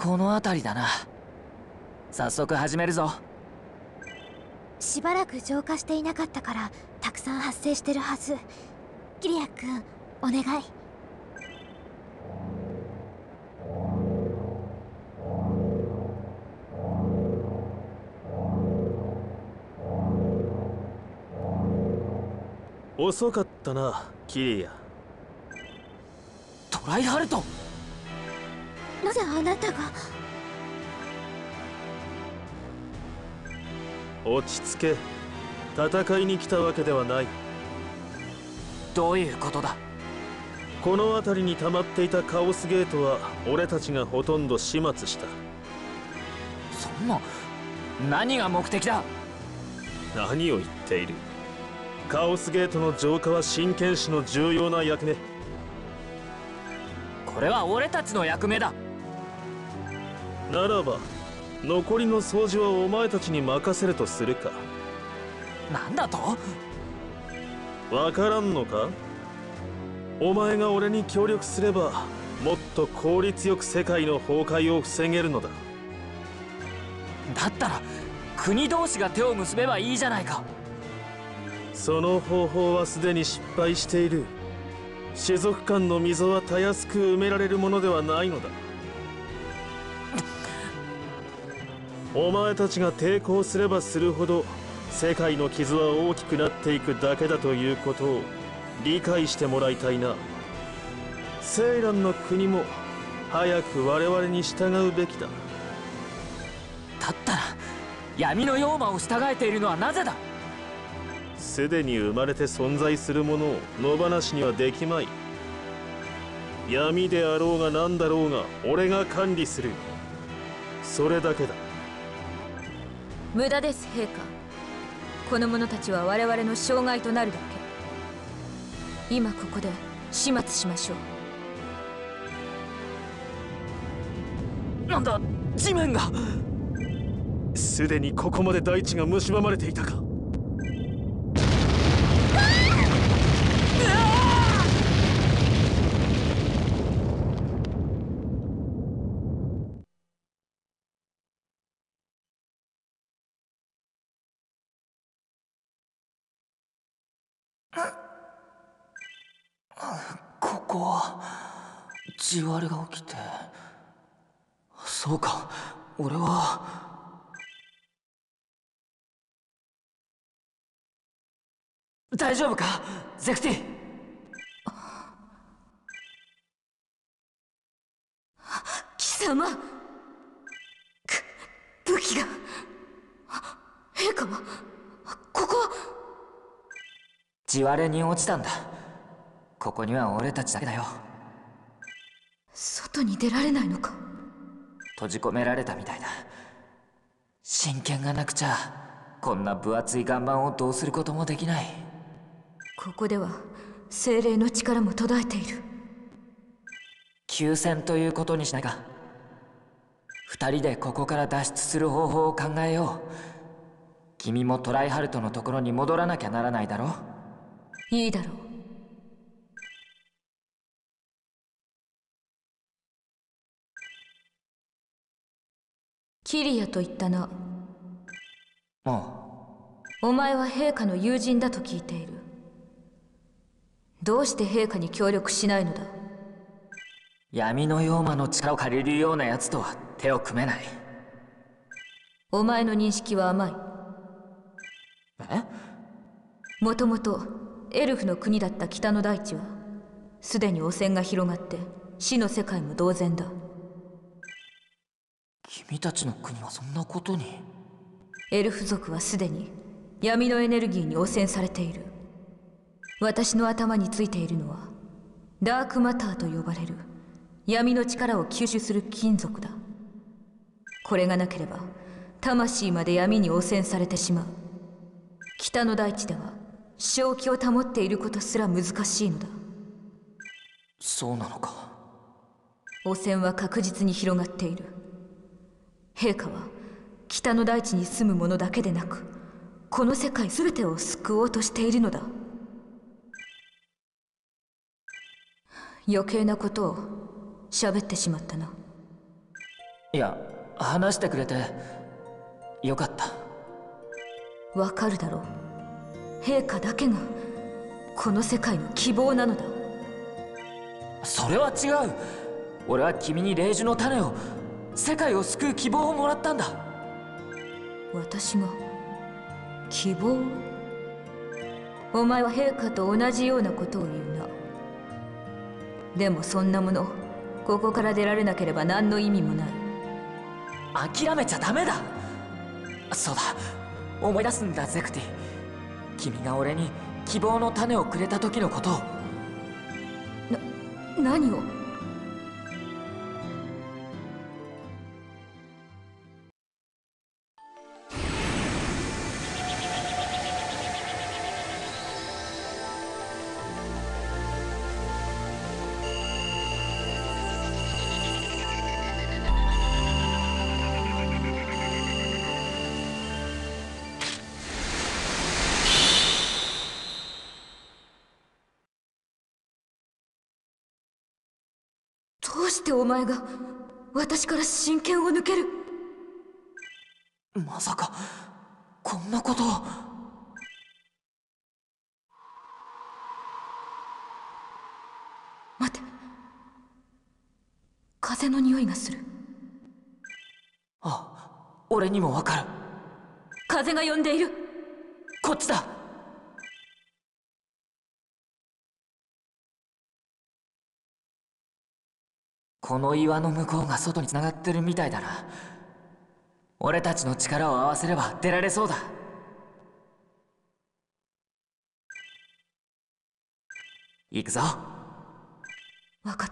この辺りだな。早速始めるぞ。 しばらく浄化していなかったからたくさん発生してるはず。キリア君、お願い。 遅かったな、キリア。 トライハルト。 なぜあなたが。 落ち着け。戦いに来たわけではない。 どういうことだ。 この辺りに溜まっていたカオスゲートは俺たちがほとんど始末した。 そんな、何が目的だ。 何を言っている。カオスゲートの浄化は真剣士の重要な役目。 これは俺たちの役目だ。 ならば残りの掃除はお前たちに任せるとするか。 なんだと。 わからんのか。お前が俺に協力すればもっと効率よく世界の崩壊を防げるのだ。 だったら国同士が手を結べばいいじゃないか。 その方法はすでに失敗している。種族間の溝はたやすく埋められるものではないのだ。お前たちが抵抗すればするほど世界の傷は大きくなっていくだけだということを理解してもらいたいな。セイランの国も早く我々に従うべきだ。 だったら闇の妖魔を従えているのはなぜだ。 すでに生まれて存在するものを野放しにはできまい。闇であろうが何だろうが俺が管理する。それだけだ。 無駄です、陛下。この者たちは我々の障害となるだけ。今ここで始末しましょう。なんだ、地面が。 すでにここまで大地が蝕まれていたか。 ここは地割れが起きて。そうか、俺は。大丈夫かゼクティ。 貴様。武器が。陛下はここは。 地割れに落ちたんだ。ここには俺たちだけだよ。 外に出られないのか。 閉じ込められたみたいだ。真剣がなくちゃこんな分厚い岩盤をどうすることもできない。 ここでは精霊の力も途絶えている。 休戦ということにしないか。二人でここから脱出する方法を考えよう。君もトライハルトのところに戻らなきゃならないだろ。 いいだろう。キリアと言ったな。お前は陛下の友人だと聞いている。どうして陛下に協力しないのだ。 闇の妖魔の力を借りるようなやつとは手を組めない。 お前の認識は甘い。もともとエルフの国だった北の大地はすでに汚染が広がって死の世界も同然だ。 君たちの国はそんなことに。 エルフ族はすでに闇のエネルギーに汚染されている。私の頭についているのはダークマターと呼ばれる闇の力を吸収する金属だ。これがなければ魂まで闇に汚染されてしまう。北の大地では正気を保っていることすら難しいのだ。 そうなのか。 汚染は確実に広がっている。陛下は北の大地に住む者だけでなくこの世界全てを救おうとしているのだ。余計なことを喋ってしまったな。 いや、話してくれてよかった。 わかるだろう。陛下だけがこの世界の希望なのだ。 それは違う。俺は君に霊樹の種を、世界を救う希望をもらったんだ。 私が希望？お前は陛下と同じようなことを言うな。でもそんなもの、ここから出られなければ何の意味もない。 諦めちゃダメだ。そうだ、思い出すんだゼクティ。君が俺に希望の種をくれた時のことを。 何を？どうしてお前が私から真剣を抜ける？ まさかこんなことを。 待て、風の匂いがする。 あ、俺にもわかる。 風が呼んでいる。 こっちだ。この岩の向こうが外につながってるみたいだな。俺たちの力を合わせれば出られそうだ。行くぞ。 分かった。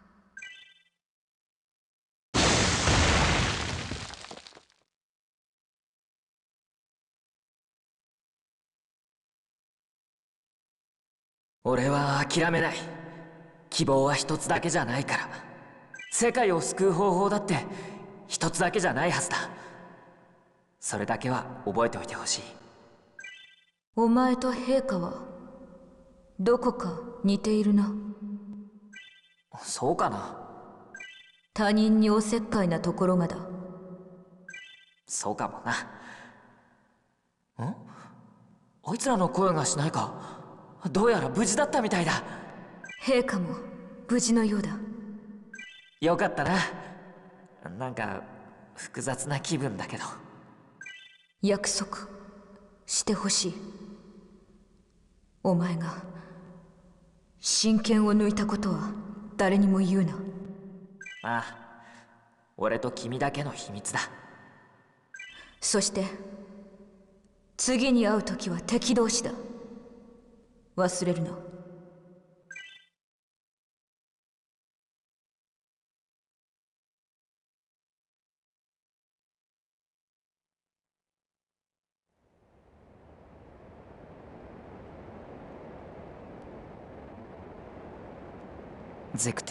俺は諦めない。希望は一つだけじゃないから。世界を救う方法だって一つだけじゃないはずだ。それだけは覚えておいてほしい。 お前と陛下はどこか似ているな。 そうかな。 他人におせっかいなところがだ。 そうかもな。あいつらの声がしないか。どうやら無事だったみたいだ。 陛下も無事のようだ。 よかったな。なんか複雑な気分だけど。 約束してほしい。お前が真剣を抜いたことは誰にも言うな。 ああ、俺と君だけの秘密だ。 そして次に会う時は敵同士だ。忘れるな。 ゼクテ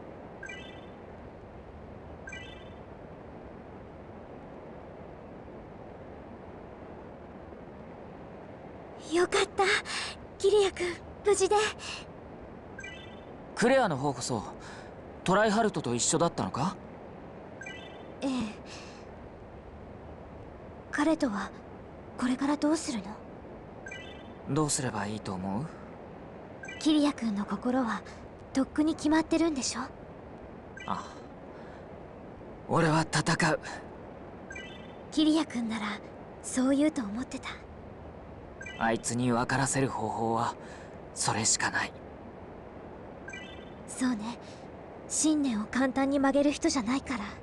ィ。 よかった、キリア君無事で。 クレアの方こそトライハルトと一緒だったのか？ ええ。彼とはこれからどうするの？ どうすればいいと思う？ キリア君の心はとっくに決まってるんでしょ？ ああ、俺は戦う。 キリア君ならそう言うと思ってた。 あいつに分からせる方法はそれしかない。 そうね、信念を簡単に曲げる人じゃないから。